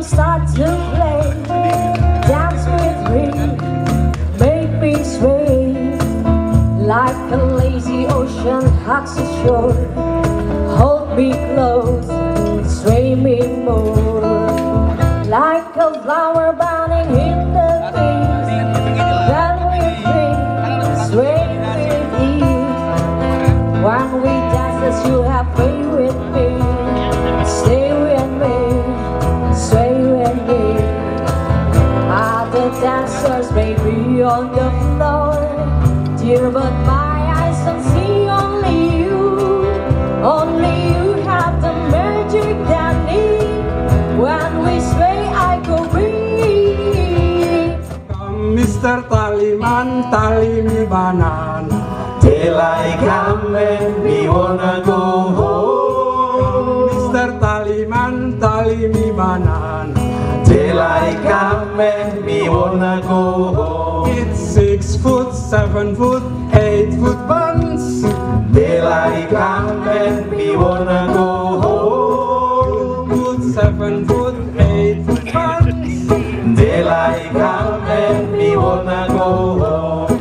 start to play. Dance with me, make me sway, like a lazy ocean hugs the shore. Hold me close, sway me more, like a flower burning in the breeze. Dance with me, sway with ease. When we dance, as you have faith with me. Stay with me, sway with me. Other dancers may be on the floor, dear, but my eyes don't see only you. Only you have the magic that I need. When we sway, I go weak. Come, Mr. Taliman, tally me banana. Daylight come and we wanna go home. Mr. Taliman, tally me banana. Daylight come and we wanna go home. It's 6 foot, 7 foot, 8 foot buns. Daylight come and we wanna go home. 2 foot, 7 foot, 8 foot buns. Daylight come and we wanna go home.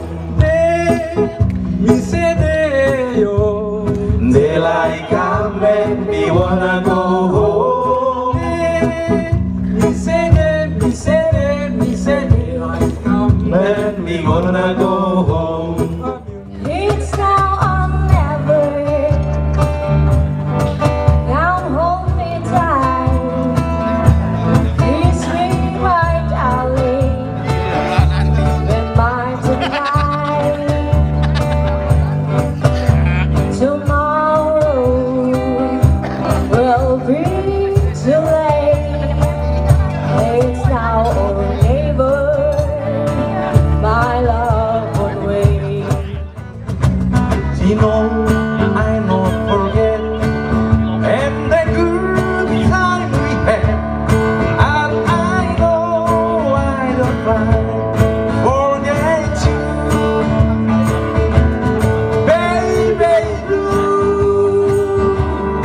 Me say they yo. Daylight come and we wanna go home. Me say they, me say they, me say daylight come and we wanna go home. It's now or never. Come hold me tight. Kiss me, my darling. When mine tonight. Tomorrow will be too late. It's now or never. My love won't wait. You know I not forget, and the good time we had, and I know I don't try forget you, baby blue,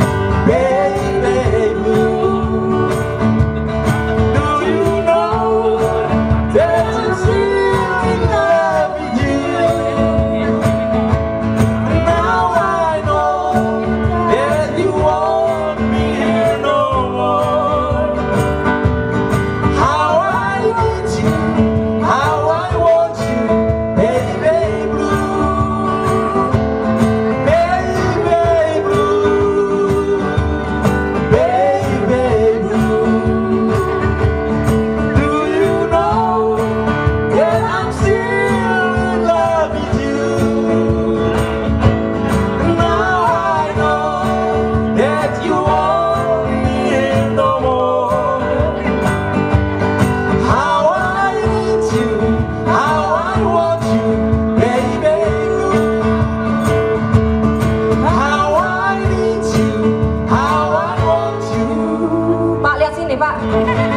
baby blue. Do you know that I'm still in love with you? Now I know that you won't be here no more. How I need you, how I want you, baby blue, baby blue, baby blue. Do you know that I'm still in love with you? Now I know that you won't be here no more. How I need you, how I want you, baby blue. How I need you, how I want you. Pak, lihat sini, Pak.